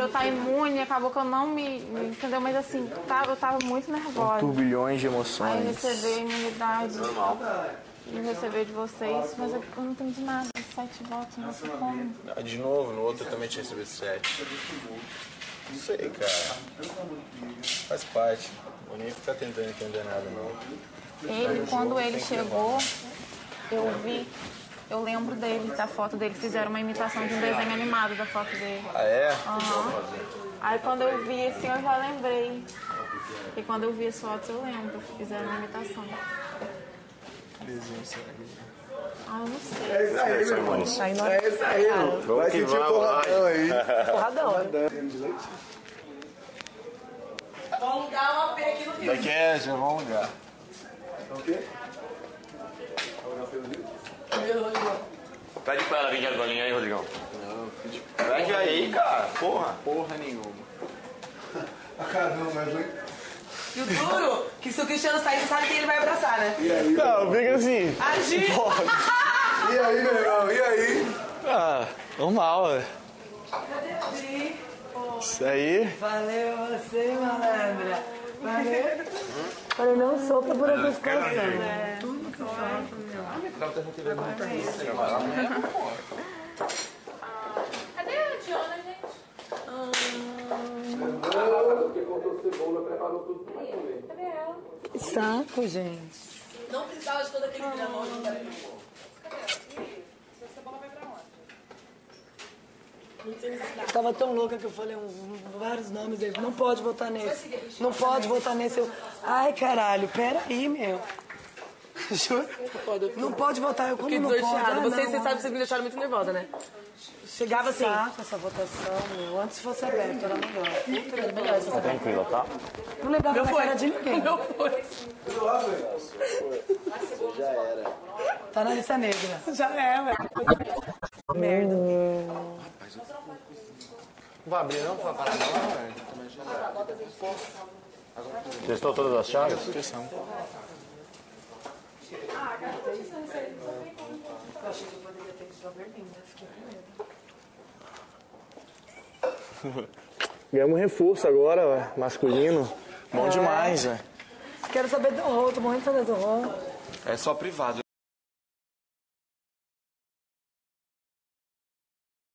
eu estar imune, acabou que eu não me entendeu? Mas assim, eu tava muito nervosa. Turbilhões de emoções. Aí receber a imunidade. E receber de vocês, mas eu não entendi nada. 7 votos, não sei como. De novo, no outro eu também tinha recebido 7. Não sei, cara. Faz parte. Não nem ficar tentando entender nada, não. Ele, quando ele chegou, eu lembro dele, da foto dele. Fizeram uma imitação de um desenho animado da foto dele. Ah, é? Uhum. Aí quando eu vi assim, eu já lembrei. E quando eu vi as fotos, eu lembro. Fizeram uma imitação. Ah, eu não sei. É isso aí, meu irmão. É isso aí, irmão. Vai sentir o porradão aí. Porradão. Vamos alugar uma AP aqui no Rio. Daqui é, já vamos alugar. O quê? Pede pra ela vir de argolinha aí, Rodrigão. Não, filho. Pede aí, cara. Porra. Porra nenhuma. Ah, caramba, mas foi... E o duro, que se o Cristiano sair, você sabe quem ele vai abraçar, né? E aí? Não, fica assim. Agir! E aí, meu irmão? E aí? Ah, normal, é. Isso aí. Valeu você, malandra. Valeu. Falei, não solta por outras coisas. Tudo que eu faço, meu. Cadê a Diona, gente? Cadê ela? Saco, gente. Não precisava de todo aquele gramão de cara. Eu tava tão louca que eu falei vários nomes dele. Não pode votar nesse. Não pode votar nesse. Ai, caralho, peraí, meu. Juro. Não pode votar. Eu como Fiquei não pode? desorteada. Ah, Vocês não. sabem que vocês me deixaram muito nervosa, né? Chegava assim. Saco essa votação, meu. Antes fosse aberto, era melhor. Tá tranquilo, tá? Não lembrava da cara de ninguém. Meu foi. Já era. Tá na lista negra. Já é, velho. Merda. Não vai abrir não? Vai parar não, velho? Testou todas as chaves? Inscrição. Ganhamos reforço agora, ué, masculino. Bom demais, velho. Quero saber do rolo, tô morrendo de saber do rolo. É só privado.